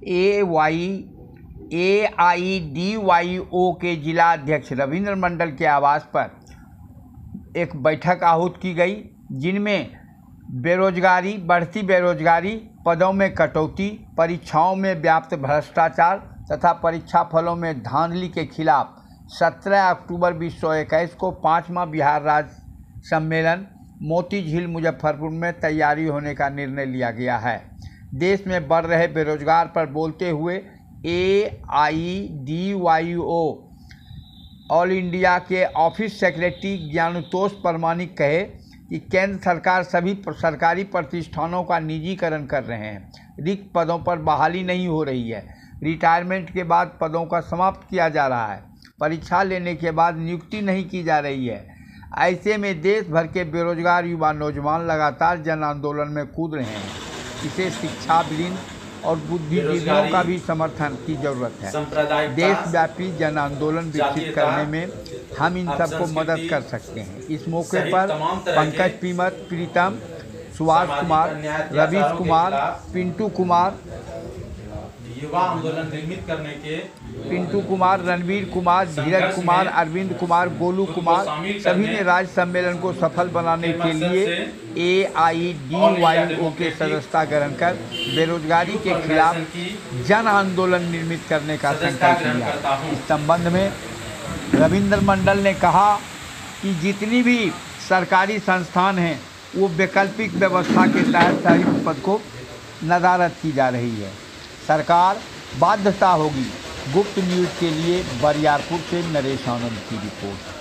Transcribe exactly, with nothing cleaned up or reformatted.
A Y A I D Y O के जिला अध्यक्ष रविंद्र मंडल के आवास पर एक बैठक आहूत की गई, जिनमें बेरोजगारी, बढ़ती बेरोजगारी, पदों में कटौती, परीक्षाओं में व्याप्त भ्रष्टाचार तथा परीक्षा फलों में धांधली के खिलाफ सत्रह अक्टूबर बीस सौ इक्कीस को पाँचवां बिहार राज्य सम्मेलन मोती झील मुजफ्फरपुर में तैयारी होने का निर्णय लिया गया है। देश में बढ़ रहे बेरोजगार पर बोलते हुए A I D Y O all India के ऑफिस सेक्रेटरी ज्ञानुतोष परमानिक कहे कि केंद्र सरकार सभी सरकारी प्रतिष्ठानों का निजीकरण कर रहे हैं, रिक्त पदों पर बहाली नहीं हो रही है, रिटायरमेंट के बाद पदों का समाप्त किया जा रहा है, परीक्षा लेने के बाद नियुक्ति नहीं की जा रही है। ऐसे में देश भर के बेरोजगार युवा नौजवान लगातार जन आंदोलन में कूद रहे हैं। इसे शिक्षा विलीन और बुद्धिजीवियों का भी समर्थन की जरूरत है। देशव्यापी जन आंदोलन विकसित करने में हम इन सबको मदद कर सकते हैं। इस मौके पर पंकज पीमत, प्रीतम, सुभाष कुमार, रवीश कुमार, पिंटू कुमार, युवा आंदोलन निर्मित करने के पिंटू कुमार, रणवीर कुमार, धीरज कुमार, अरविंद कुमार, गोलू कुमार सभी ने राज्य सम्मेलन को सफल बनाने के लिए ए आई डी वाई ओ के सदस्यता ग्रहण कर बेरोजगारी के खिलाफ जन आंदोलन निर्मित करने का संकल्प लिया। इस संबंध में रविंद्र मंडल ने कहा कि जितनी भी सरकारी संस्थान हैं वो वैकल्पिक व्यवस्था के तहत सभी पद को नदारद की जा रही है। सरकार बाध्यता होगी। गुप्त न्यूज़ के लिए बरियारपुर से नरेश आनंद की रिपोर्ट।